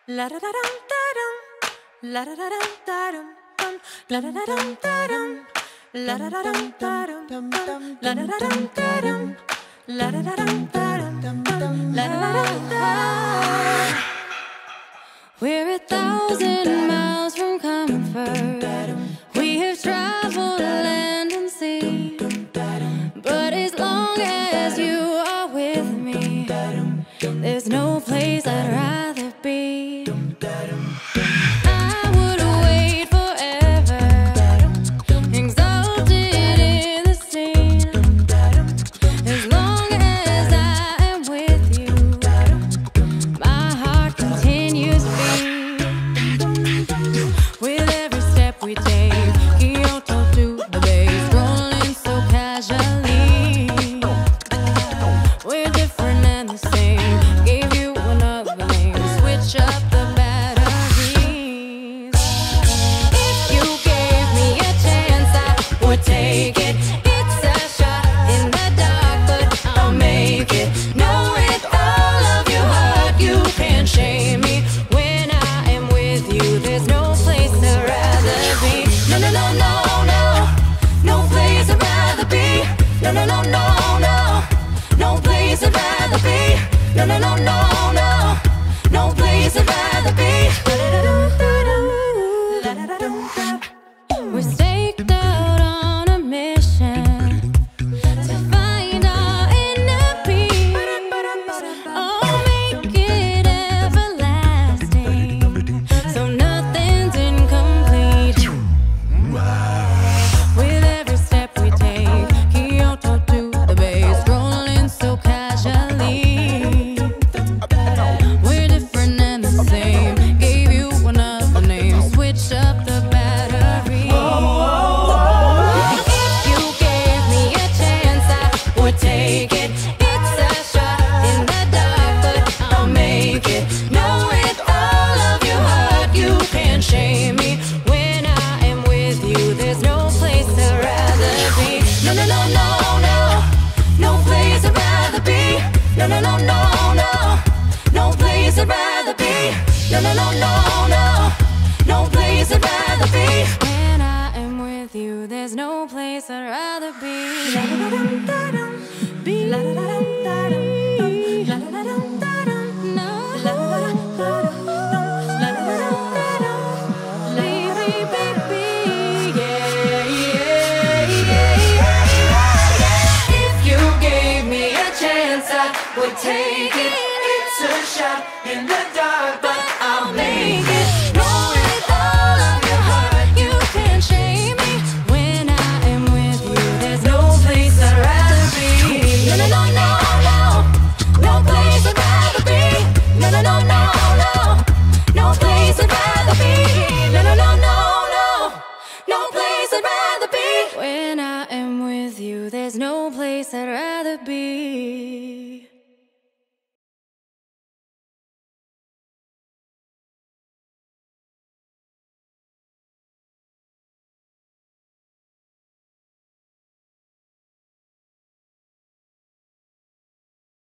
La da da dum da dum, la da da dum da dum dum, la da da dum da dum, la da da dum da dum dum, la da da dum da dum, la da da dum da dum dum, la da da dum da. We're 1,000 miles from comfort. We have traveled land and sea, but as long as you are with me, there's no place I'd rather be. I would wait forever, exalted in the scene. As long as I am with you, my heart continues to beat. With every step we take, Kyoto to the base, rolling so casually. We're different and the same. Gave you another name, switch up the batteries. If you gave me a chance, I would take it. It's a shot in the dark, but I'll make it. Know with all of your heart, you can't shame me. When I am with you, there's no place I'd rather be. No, no, no, no, no. No place I'd rather be. No, no, no, no, no. No place I'd rather be. No, no, no, no, no. No place I'd rather be. We're staked out on a mission to find our inner peace. Oh, make it everlasting, so nothing's incomplete. With every step we take, Kyoto to the base, rolling so casually. We're different and the same. Gave you another name, switch up the battery. If you gave me a chance, I would take it. It's a shot in the dark, but I'll make it. Know with all of your heart, you can't shame me. When I am with you, there's no place I'd rather be. No, no, no, no, no. No place I'd rather be. No, no, no, no, no. No place I'd rather be. No, no, no, no, no. No place I'd rather be. When I am with you, there's no place I'd rather be. La da da dum da dum, be la da da dum da dum, la da da dum da dum, no, la da da dum da dum, la da da dum da dum, baby, baby, yeah, yeah, yeah, yeah. If you gave me a chance, I would take it. It's a shot in the dark, but I'll make it. Know with all of your heart, you can't shame me. When I am with you, there's no place I'd rather be. No, no, no, no, no. No place I'd rather be. No, no, no, no, no. No place I'd rather be. No, no, no, no, no. No place I'd rather be. When I am with you, there's no place I'd rather be.